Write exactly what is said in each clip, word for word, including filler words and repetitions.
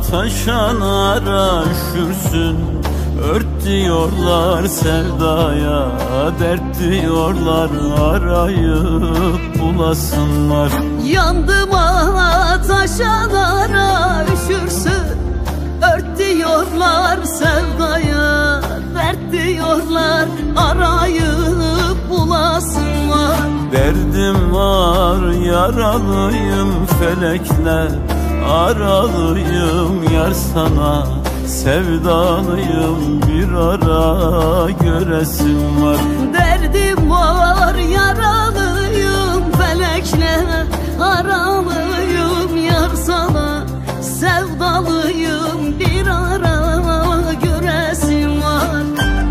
taşanara üşürsün. Ört diyorlar sevdaya, dert diyorlar arayıp bulasınlar. Yandım ana taşanara üşürsün. Ört diyorlar sevdaya, dert diyorlar arayıp bulasınlar. Derdim var, yaralıyım felekle, aralıyım yar sana, sevdalıyım bir ara göresim var. Derdim var, yaralıyım felekle, aralıyım yar sana, sevdalıyım bir ara göresim var.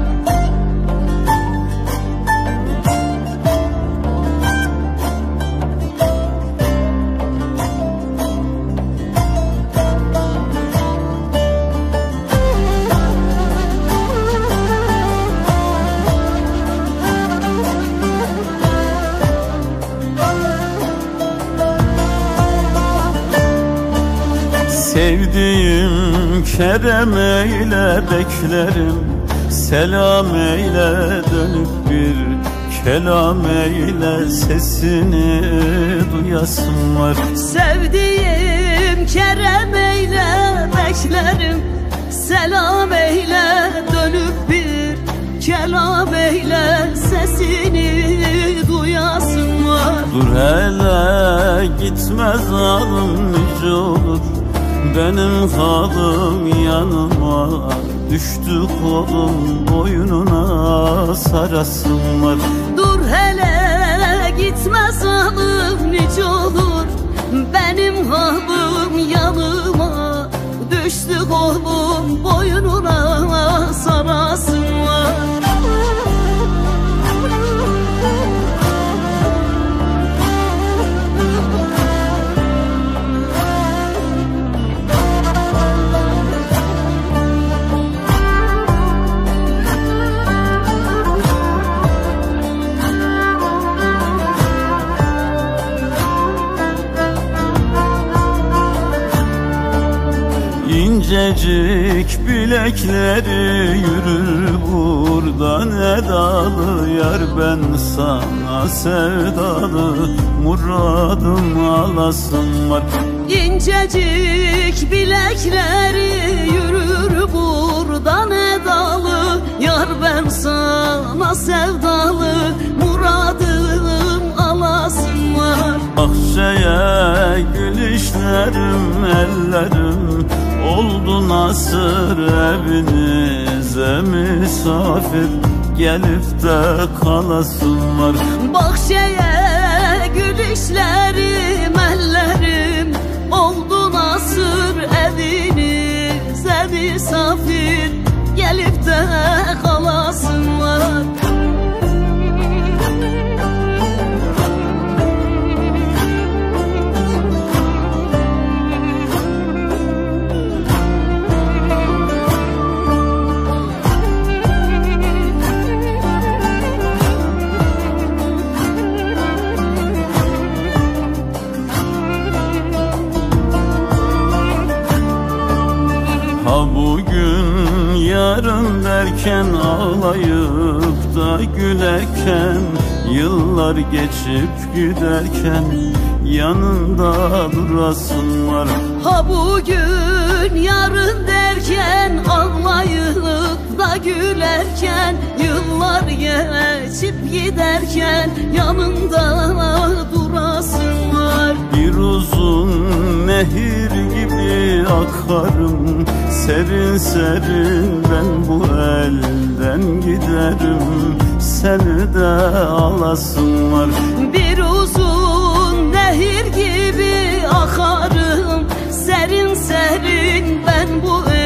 Sevdiğim kerem eyle beklerim, selam eyle dönüp bir kelam eyle, sesini duyasım var. Sevdiğim kerem eyle beklerim, selam eyle dönüp bir kelam eyle, sesini duyasım var. Dur hele gitme zalim nice olur, benim halim yanıma düştü kolum, boynuna sarasım var. Dur hele gitme zalim nice olur, benim halim yanıma düştü kolum, boynuna sarasım var. İncecik bilekleri yürür buradan edalı, yar ben sana sevdalı, muradım alasım var. İncecik bilekleri yürür buradan edalı, yar ben sana sevdalı, muradım alasım var. Bahçeye gülüşlerim ellerim oldu nasır, evinize misafir gelip de kalasım var. Bahçeye gülüşlerim ellerim oldu nasır, evinize misafir gelip de kalasım var. Ha bugün yarın derken, ağlayıp da gülerken, yıllar geçip giderken yanında durasın var. Ha bugün yarın derken, ağlayıp da gülerken, yıllar geçip giderken yanında durasın var. Bir uzun nehir gibi akarım, serin serin ben bu elden giderim, seni de alasım var. Bir uzun nehir gibi akarım, serin serin ben bu